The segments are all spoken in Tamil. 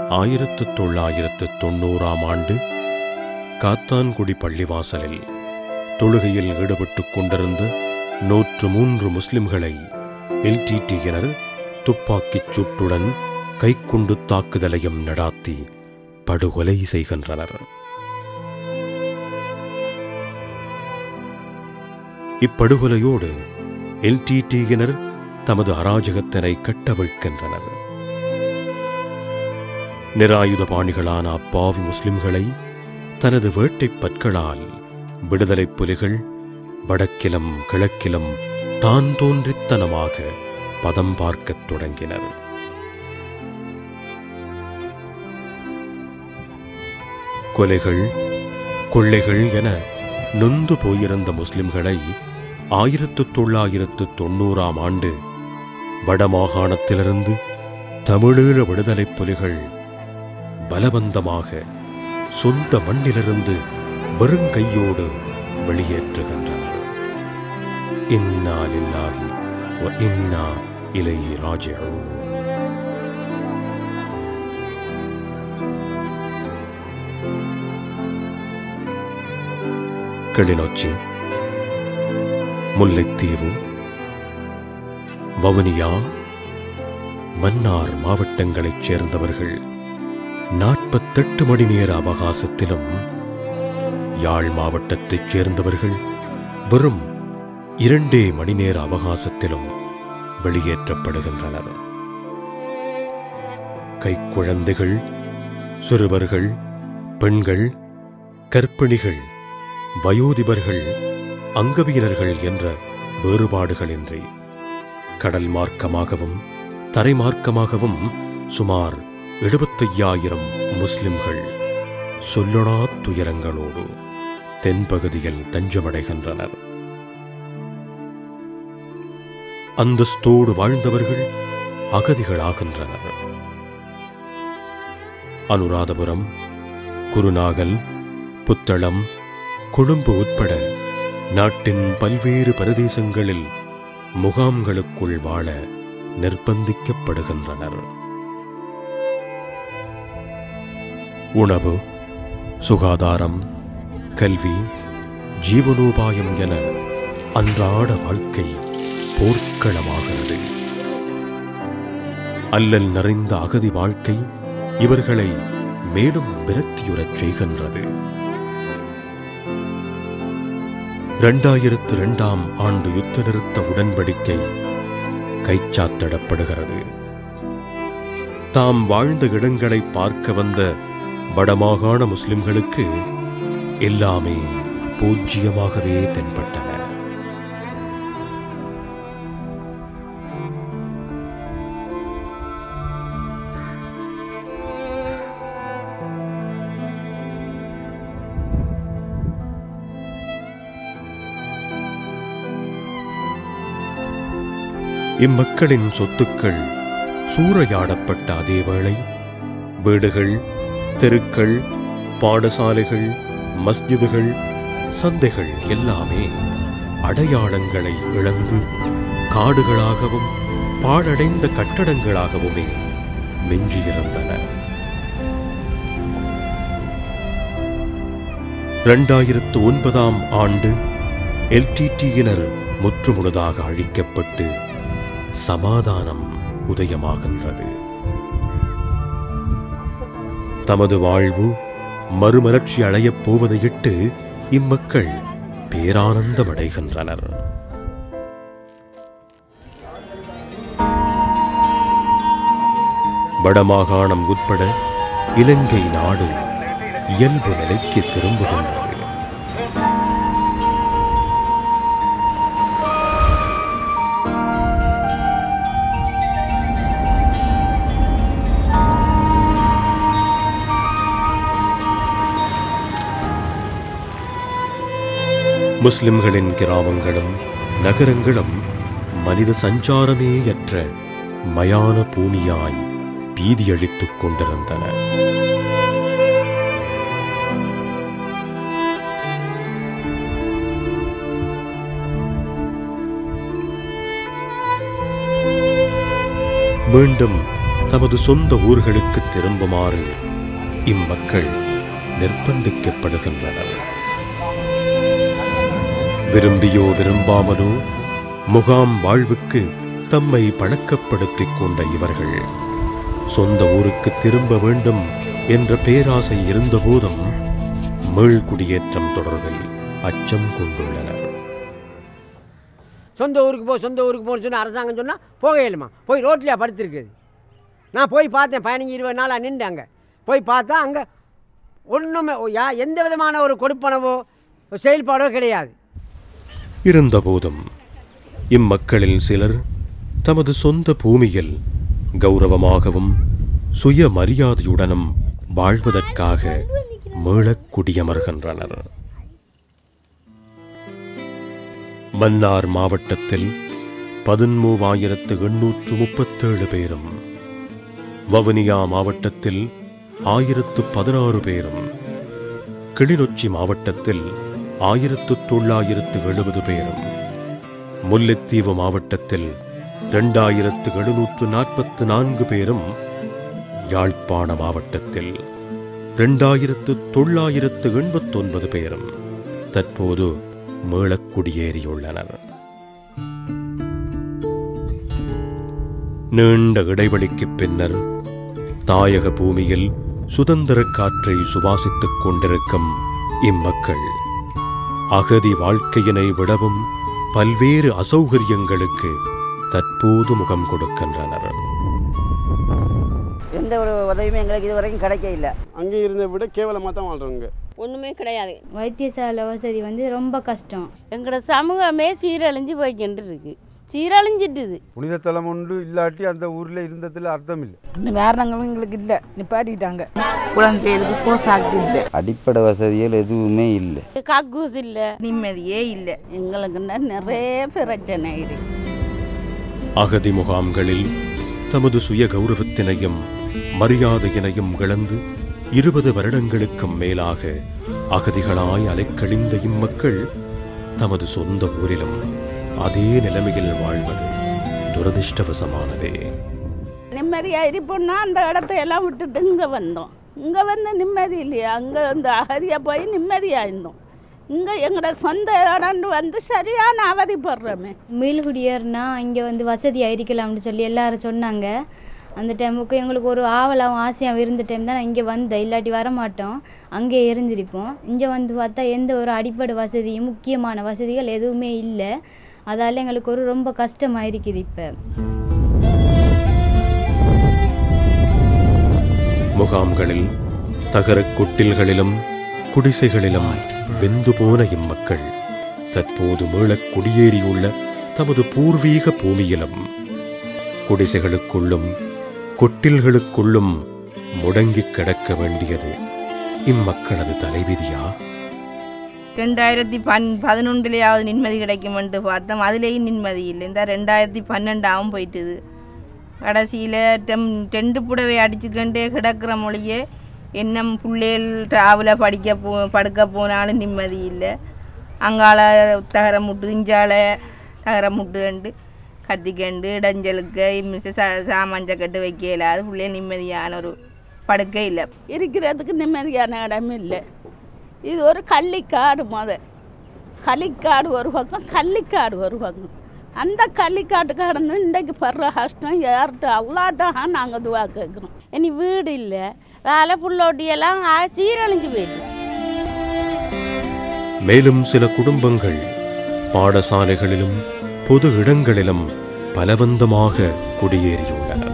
1990ஆம் ஆண்டு காத்தான்குடி பள்ளிவாசலில் தொழுகையில் ஈடுபட்டுக் கொண்டிருந்த 103 முஸ்லிம்களை எல்டிடியினர் துப்பாக்கிச் சூட்டுடன் கைக்குண்டு தாக்குதலையும் நடாத்தி படுகொலை செய்கின்றனர். இப்படுகொலையோடு எல்டிடியினர் தமது அராஜகத்தினை கட்டவிழ்க்கின்றனர். நிராயுதபாணிகளான அப்பாவி முஸ்லிம்களை தனது வேட்டைப் பற்களால் விடுதலைப் புலிகள் வடக்கிலும் கிழக்கிலும் தான் தோன்றித்தனமாக பதம் பார்க்கத் தொடங்கினர். கொலைகள் கொள்ளைகள் என நொந்து போயிருந்த முஸ்லிம்களை 1990ஆம் ஆண்டு வடமாகாணத்திலிருந்து தமிழீழ விடுதலைப் புலிகள் பலவந்தமாக சொந்த மண்ணிலிருந்து வெறுங்கையோடு வெளியேற்றுகின்றனர். இன்னா லில்லாஹி வ இன்னா இலைஹி ராஜிஊன். கிளிநொச்சி, முல்லைத்தீவு, வவுனியா, மன்னார் மாவட்டங்களைச் சேர்ந்தவர்கள் 48 மணி நேர அவகாசத்திலும், யாழ் மாவட்டத்தைச் சேர்ந்தவர்கள் வெறும் 2 மணி நேர அவகாசத்திலும் வெளியேற்றப்படுகின்றனர். கைக்குழந்தைகள், சிறுவர்கள், பெண்கள், கர்ப்பிணிகள், வயோதிபர்கள், அங்கவீனர்கள் என்ற வேறுபாடுகளின்றி கடல் மார்க்கமாகவும் தரை மார்க்கமாகவும் சுமார் 75,000 முஸ்லிம்கள் சொல்லொணா துயரங்களோடு தென்பகுதியில் தஞ்சமடைகின்றனர். அந்தஸ்தோடு வாழ்ந்தவர்கள் அகதிகளாகின்றனர். அனுராதபுரம், குருநாகல், புத்தளம், கொழும்பு உட்பட நாட்டின் பல்வேறு பிரதேசங்களில் முகாம்களுக்குள் வாழ நிர்பந்திக்கப்படுகின்றனர். உணவு, சுகாதாரம், கல்வி, ஜீவனோபாயம் என அன்றாட வாழ்க்கை போர்க்களமாகிறது. அல்லல் நிறைந்த அகதி வாழ்க்கை இவர்களை மேலும் விரக்தியுறச் செய்கின்றது. 2002ஆம் ஆண்டு யுத்த நிறுத்த உடன்படிக்கை கைச்சாத்திடப்படுகிறது. தாம் வாழ்ந்த இடங்களை பார்க்க வந்த வடமாகாண முஸ்லிம்களுக்கு எல்லாமே பூஜ்ஜியமாகவே தென்பட்டன. இம்மக்களின் சொத்துக்கள் சூறையாடப்பட்ட அதேவேளை வீடுகள், தெருக்கள், பாடசாலைகள், மஸ்ஜிதுகள், சந்தைகள் எல்லாமே அடையாளங்களை இழந்து காடுகளாகவும் பாழடைந்த கட்டடங்களாகவுமே மிஞ்சியிருந்தன. 2009ஆம் ஆண்டு எல்டிடியினர் முற்றுமுழுதாக அழிக்கப்பட்டு சமாதானம் உதயமாகின்றது. தமது வாழ்வு மறுமலர்ச்சி அடையப் போவதையிட்டு இம்மக்கள் பேரானந்தமடைகின்றனர். வடமாகாணம் உட்பட இலங்கை நாடு இயல்பு நிலைக்கு திரும்புகின்றது. முஸ்லிம்களின் கிராமங்களும் நகரங்களும் மனித சஞ்சாரமேயற்ற மயான பூமியாய் பீதியளித்துக் கொண்டிருந்தன. மீண்டும் தமது சொந்த ஊர்களுக்கு திரும்புமாறு இம்மக்கள் நிர்பந்திக்கப்படுகின்றனர். விரும்பியோ விரும்பாமலோ முகாம் வாழ்வுக்கு தம்மை பழக்கப்படுத்திக் கொண்ட இவர்கள் சொந்த ஊருக்கு திரும்ப வேண்டும் என்ற பேராசை இருந்தபோதும் மீள்குடியேற்றம் தொடர்பில் அச்சம் கொண்டுள்ளனர். சொந்த ஊருக்கு போகணும்னு சொன்னால் அரசாங்கம் சொன்னால் போக இயலுமா? போய் ரோட்லையா படுத்திருக்குது. நான் போய் பார்த்தேன், 15-20 நாளாக நின்று அங்கே போய் பார்த்தா அங்கே ஒன்றுமே எந்த விதமான ஒரு கொடுப்பனவோ செயல்பாடோ கிடையாது. இருந்தபோதும் இம்மக்களில் சிலர் தமது சொந்த பூமியில் கௌரவமாகவும் சுயமரியாதையுடனும் வாழ்வதற்காக மீளக் குடியமர்கின்றனர். மன்னார் மாவட்டத்தில் 13,837 பேரும், வவுனியா மாவட்டத்தில் 1016 பேரும், கிளிநொச்சி மாவட்டத்தில் 1970 பேரும், முல்லைத்தீவு மாவட்டத்தில் 2744 பேரும், யாழ்ப்பாண மாவட்டத்தில் 2989 பேரும் தற்போது மீளக் குடியேறியுள்ளனர். நீண்ட இடைவெளிக்கு பின்னர் தாயக பூமியில் சுதந்திர காற்றை சுவாசித்துக் கொண்டிருக்கும் இம்மக்கள் அகதி வாழ்க்கையினை விடவும் பல்வேறு அசௌகரியங்களுக்கு தற்போது முகம் கொடுக்கின்றனர். எந்த ஒரு உதவியுமே எங்களுக்கு இதுவரைக்கும் கிடைக்க இல்லை. அங்கே இருந்த விட கேவலமாக தான் வாழ்கிறோங்க. ஒன்றுமே கிடையாது. வைத்தியசாலை வசதி ரொம்ப கஷ்டம். எங்களோட சமூகமே சீரழிஞ்சு போய்கிட்டு இருக்கு, சீரழிஞ்சிட்டுது. புனித தலம் ஒன்று இல்லாட்டி அந்த ஊரில் இருந்ததில் அர்த்தம் இல்லை. இந்த காரணங்களும் எங்களுக்கு இல்லை, நிப்பாட்டிட்டாங்க. குழந்தைகளுக்கு போசாக்கு இல்லை, அடிப்படை வசதிகள் எதுவுமே இல்லை, கக்கூஸ் இல்லை, நிம்மதியே இல்லை. எங்களுக்கு நிறைய பிரச்சனை இருக்கு. அகதி முகாம்களில் தமது சுய கௌரவத்தினையும் மரியாதையினையும் இழந்து 20 வருடங்களுக்கும் மேலாக அகதிகளாய் அலைக்கழிந்த இம்மக்கள் தமது சொந்த ஊரிலும் அதே நிலைமையில் வாழ்வது துரதிர்ஷ்டவசமானதே. நிம்மதியா இருப்போம்னா அந்த இடத்தை எல்லாம் விட்டுட்டு இங்க வந்தோம். இங்க வந்து நிம்மதி இல்லையா? அங்க அந்த அகதியா போய் நிம்மதியா இருந்தோம். இங்க எங்களோட சொந்த இடம் வந்து சரியான அவதிப்படுறோமே. மீள்குடியேறினா இங்கே வசதியாக இருக்கலாம்னு சொல்லி எல்லாரும் சொன்னாங்க. அந்த டைமுக்கு எங்களுக்கு ஒரு ஆவலாகவும் ஆசையாகவும் இருந்த டைம் தான் நான் இங்கே வந்தேன். இல்லாட்டி வரமாட்டோம், அங்கே இருந்திருப்போம். இங்கே பார்த்தா எந்த ஒரு அடிப்படை வசதியும் முக்கியமான வசதிகள் எதுவுமே இல்லை. அதால் எங்களுக்கு ரொம்ப கஷ்டமாக இருக்குது. இப்போ முகாம்களில் தகரக் கொட்டில்களிலும் குடிசைகளிலும் வெந்து போன இம்மக்கள் தற்போது மீளக் குடியேறியுள்ள தமது பூர்வீக பூமியிலும் குடிசைகளுக்குள்ளும் கொட்டில்களுக்குள்ளும் முடங்கிக் கிடக்க வேண்டியது இம்மக்களது தலைவிதியா? 2011 நிம்மதி கிடைக்கும் என்று பார்த்தோம், அதுலேயும் நிம்மதி இல்லை. இந்த 2012 போயிட்டுது. கடைசியில் 2 புடவை அடிச்சுக்கண்டே கிடக்கிற மொழியே இன்னும் பிள்ளைகள் ராவில் படுக்க போனாலும் நிம்மதி இல்லை. அங்கால தகர முட்டு இஞ்சால தகர முட்டுக்கண்டு கத்திக்கண்டு இடைஞ்சலுக்கு சாமாஞ்ச கட்டு வைக்க இல்லாத பிள்ளைகள் நிம்மதியான ஒரு படுக்கை இல்லை. இருக்கிறதுக்கு நிம்மதியான இடமே இல்லை. இது ஒரு கள்ளிக்காடு. களிக்காடு ஒரு பக்கம், கள்ளிக்காடு ஒரு பக்கம். அந்த கள்ளிக்காட்டு கடந்து இன்றைக்கு படுற கஷ்டம் யார்கிட்ட அல்லாட்டாக நாங்கள் துவா கேட்குறோம். இனி வீடு இல்லை, வேலை புள்ளோட்டியெல்லாம் சீரழிஞ்சு போயிட்டு. மேலும் சில குடும்பங்கள் பாடசாலைகளிலும் பொது இடங்களிலும் பலவந்தமாக குடியேறியுள்ளனர்.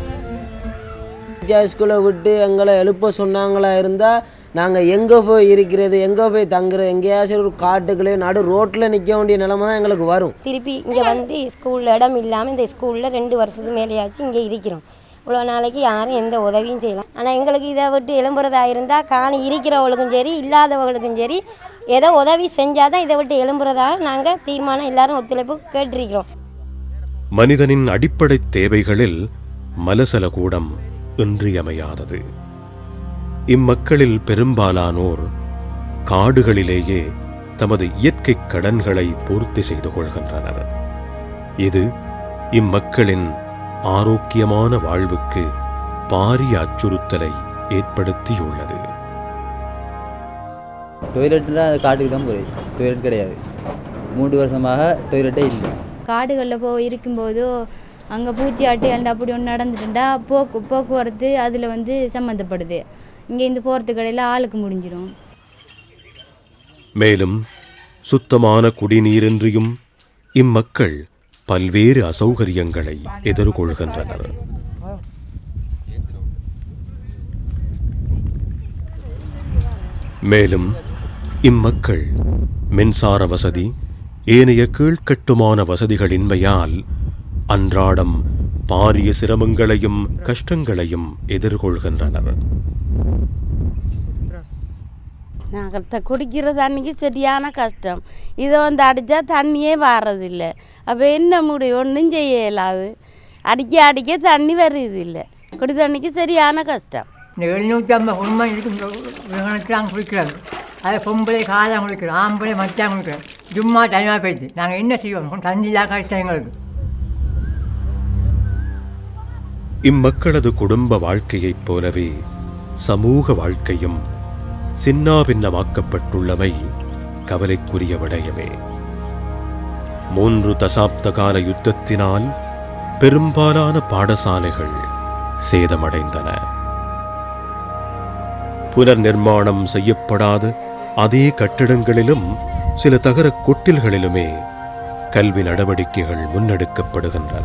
ஸ்கூலை விட்டு எங்களை எழுப்ப சொன்னாங்களா இருந்தால் நாங்கள் எங்கே போய் இருக்கிறது, எங்கே போய் தங்குறது, எங்கேயாச்சும் ஒரு காட்டுக்குள்ளே நடு ரோட்டில் நிற்க வேண்டிய நிலைமை தான் எங்களுக்கு வரும். திருப்பி இங்கே ஸ்கூலில் இடம் இல்லாமல் இந்த ஸ்கூலில் 2 வருஷத்துக்கு மேலேயாச்சு இங்கே இருக்கிறோம். இவ்வளோ நாளைக்கு யாரும் எந்த உதவியும் செய்யலாம். ஆனால் எங்களுக்கு இதை விட்டு எழும்புறதா இருந்தால் காணி இருக்கிறவங்களுக்கும் சரி இல்லாதவர்களுக்கும் சரி ஏதோ உதவி செஞ்சால் தான் இதை விட்டு எழும்புறதாக நாங்கள் தீர்மானம் எல்லாரும் ஒத்துழைப்பு கேட்டிருக்கிறோம். மனிதனின் அடிப்படை தேவைகளில் மலசல கூடம் இன்றியமையாதது. இம்மக்களில் பெரும்பாலானோர் காடுகளிலேயே தமது இயற்கை கடன்களை பூர்த்தி செய்து கொள்கின்றனர். இது இம்மக்களின் ஆரோக்கியமான வாழ்வுக்கு பாரிய அச்சுறுத்தலை ஏற்படுத்தியுள்ளது. டொய்லெட்லாம் காட்டுக்கு தான் போய் டொய்லெட் கிடையாது. 3 வருஷமாக டொய்லெட்டே இல்லை. காடுகளில் போய் இருக்கும்போதோ அங்கே பூச்சி ஆட்டி அண்ட் அப்படி ஒன்று நடந்துட்டுண்டா போக்குவரத்து அதில் வந்து சம்மந்தப்படுது. இங்கே இந்த போகிறதுக்கு கடையில் ஆளுக்கு முடிஞ்சிடும். மேலும் சுத்தமான குடிநீரின்றியும் இம்மக்கள் பல்வேறு அசௌகரியங்களை எதிர்கொள்கின்றனர். மேலும் இம்மக்கள் மின்சார வசதி ஏனைய கீழ்கட்டுமான வசதிகளின்மையால் அன்றாடம் பாரிய சிரமங்களையும் கஷ்டங்களையும் எதிர்கொள்கின்றனர். நாங்கள் குடிக்கிற தண்ணிக்கு சரியான கஷ்டம். இதை வந்து அடித்தா தண்ணியே வர்றதில்லை. அப்போ என்ன முடியும்? ஒன்றும் செய்ய இயலாது. அடிக்க தண்ணி வருது இல்லை. குடி தண்ணிக்கு சரியான கஷ்டம். இந்த 750 குடும்பம் இதுக்கு நாங்கள் குளிக்கிறாங்க. அதை பொம்பளை காலம் குளிக்கிறோம், ஆம்பளை மச்சான் குளிக்கிறோம். சும்மா டைமாக போயிடுது. நாங்கள் என்ன செய்வோம்? தண்ணி இல்லாத கஷ்டம் எங்களுக்கு. இம்மக்களது குடும்ப வாழ்க்கையைப் போலவே சமூக வாழ்க்கையும் சின்னாபின்னமாக்கப்பட்டுள்ளமை கவலைக்குரிய விடயமே. 3 தசாப்த கால யுத்தத்தினால் பெரும்பாலான பாடசாலைகள் சேதமடைந்தன. புனர் நிர்மாணம் செய்யப்படாத அதே கட்டிடங்களிலும் சில தகரக் கொட்டில்களிலுமே கல்வி நடவடிக்கைகள் முன்னெடுக்கப்படுகின்றன.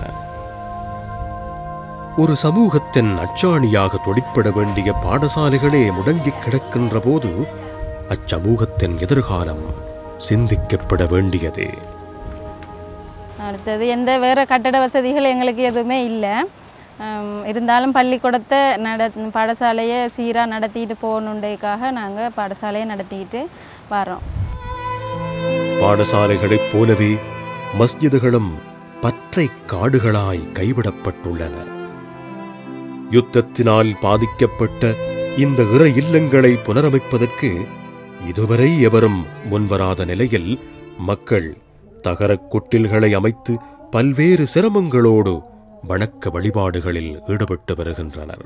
ஒரு சமூகத்தின் அச்சாணியாக தொழிற்பட வேண்டிய பாடசாலைகளே முடங்கிக் கிடக்கின்ற போது அச்சமூகத்தின் எதிர்காலம் சிந்திக்கப்பட வேண்டியதே. அடுத்தது எந்த வேறு கட்டட வசதிகள் எங்களுக்கு எதுவுமே இல்லை. இருந்தாலும் பள்ளிக்கூடத்தை பாடசாலையை சீராக நடத்திட்டு போகணுன்றதுக்காக நாங்கள் பாடசாலையை நடத்திக்கிட்டு வரோம். பாடசாலைகளைப் போலவே மஸ்ஜிதுகளும் பற்றை காடுகளாய் கைவிடப்பட்டுள்ளன. யுத்தத்தினால் பாதிக்கப்பட்ட இந்த இறை இல்லங்களை புனரமைப்பதற்கு இதுவரை எவரும் முன்வராத நிலையில் மக்கள் தகரக் கொட்டில்களை அமைத்து பல்வேறு சிரமங்களோடு வணக்க வழிபாடுகளில் ஈடுபட்டு வருகின்றனர்.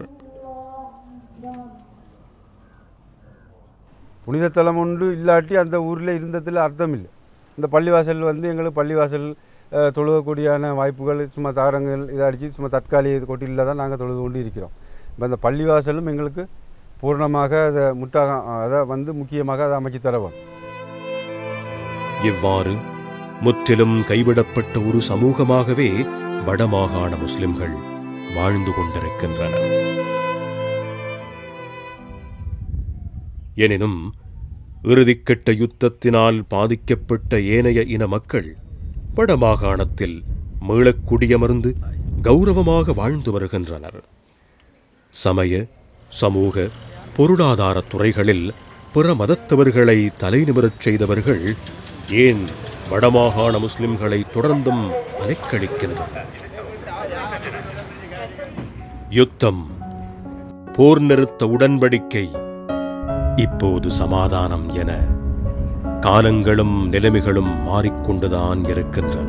புனிதத்தலம் ஒன்று இல்லாட்டி அந்த ஊரில் இருந்ததில் அர்த்தம் இல்லை. இந்த பள்ளிவாசல் எங்களுக்கு பள்ளிவாசல் தொழுகக்கூடியான வாய்ப்புகள் சும்மா தாரங்கள் இதை அடித்து சும்மா தற்காலிக கொட்டிலில் தான் நாங்கள் தொழுது கொண்டு இருக்கிறோம். இப்போ அந்த பள்ளிவாசலும் எங்களுக்கு பூர்ணமாக அதை முக்கியமாக அதை அமைச்சு தரவும். இவ்வாறு முற்றிலும் கைவிடப்பட்ட ஒரு சமூகமாகவே வடமாகாண முஸ்லிம்கள் வாழ்ந்து கொண்டிருக்கின்றனர். எனினும் இறுதிக்கட்ட யுத்தத்தினால் பாதிக்கப்பட்ட ஏனைய இன மக்கள் வடமாகாணத்தில் மீளக் குடியமர்ந்து கௌரவமாக வாழ்ந்து வருகின்றனர். சமய, சமூக, பொருளாதார துறைகளில் பிற மதத்தவர்களை தலைநிமிரச் செய்தவர்கள் ஏன் வடமாகாண முஸ்லிம்களை தொடர்ந்தும் அலைக்கழிக்கின்றனர்? யுத்தம், போர் நிறுத்த உடன்படிக்கை, இப்போது சமாதானம் என காலங்களும் நிலைமைகளும் மாறிக்கொண்டுதான் இருக்கின்றன.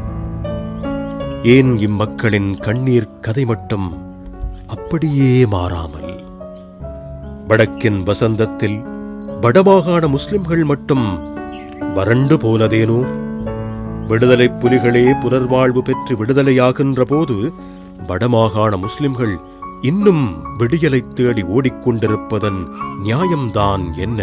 ஏன் இம்மக்களின் கண்ணீர் கதை மட்டும் அப்படியே மாறாமல்? வடக்கின் வசந்தத்தில் வடமாகாண முஸ்லிம்கள் மட்டும் வறண்டு போனதேனோ? விடுதலை புலிகளே புனர்வாழ்வு பெற்று விடுதலையாகின்ற போது வடமாகாண முஸ்லிம்கள் இன்னும் விடியலை தேடி ஓடிக்கொண்டிருப்பதன் நியாயம்தான் என்ன?